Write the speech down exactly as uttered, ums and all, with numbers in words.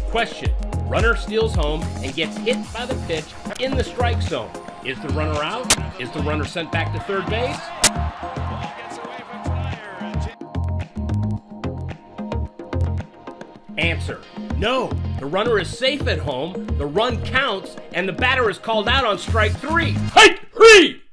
Question. Runner steals home and gets hit by the pitch in the strike zone. Is the runner out? Is the runner sent back to third base? Answer. No. The runner is safe at home, the run counts, and the batter is called out on strike three. Hike! Three!